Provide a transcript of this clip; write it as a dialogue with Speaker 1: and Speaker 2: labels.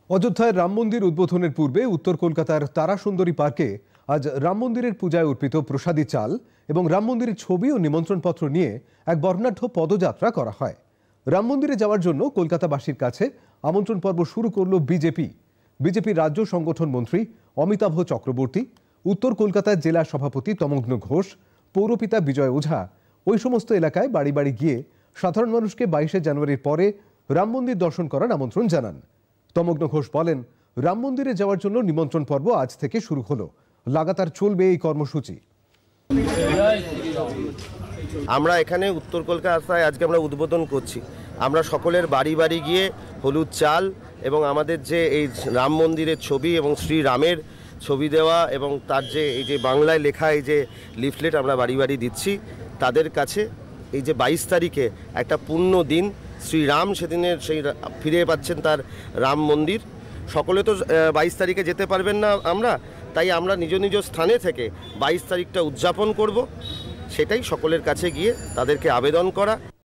Speaker 1: অযোধ্যায় রাম মন্দির উদ্বোধনের পূর্বে উত্তর কলকাতার তারাসুন্দরী পার্কে আজ রাম মন্দিরের পূজায় অর্পিত প্রসাদী চাল এবং রাম মন্দিরের ছবি ও নিমন্ত্রণপত্র নিয়ে এক বর্ণাঢ্য পদযাত্রা করা হয়। রাম মন্দিরে যাওয়ার জন্য কলকাতাবাসীর কাছে আমন্ত্রণ পর্ব শুরু করল বিজেপির রাজ্য সংগঠন মন্ত্রী অমিতাভ চক্রবর্তী, উত্তর কলকাতার জেলা সভাপতি তমগ্ন ঘোষ, পৌরপিতা বিজয় ওঝা ওই সমস্ত এলাকায় বাড়ি বাড়ি গিয়ে সাধারণ মানুষকে 22শে জানুয়ারির পরে রাম মন্দির দর্শন করার আমন্ত্রণ জানান। তমগ্ন ঘোষ বলেন, রাম মন্দিরে যাওয়ার জন্য নিমন্ত্রণ পর্ব আজ থেকে শুরু হলো, লাগাতার চলবে এই কর্মসূচি।
Speaker 2: আমরা এখানে উত্তর কলকাতায় আজকে আমরা উদ্বোধন করছি। আমরা সকলের বাড়ি বাড়ি গিয়ে হলুদ চাল এবং আমাদের যে এই রাম মন্দিরের ছবি এবং শ্রী রামের ছবি দেওয়া এবং তার যে এই যে বাংলায় লেখা এই যে লিফলেট আমরা বাড়ি বাড়ি দিচ্ছি তাদের কাছে। এই যে 22 তারিখে একটা পূর্ণ দিন, শ্রীরাম সেদিনের সেই ফিরে পাচ্ছেন তার রাম মন্দির। সকলে তো 22 তারিখে যেতে পারবেন না আমরা, তাই আমরা নিজ নিজ স্থানে থেকে 22 তারিখটা উদযাপন করব, সেটাই সকলের কাছে গিয়ে তাদেরকে আবেদন করা।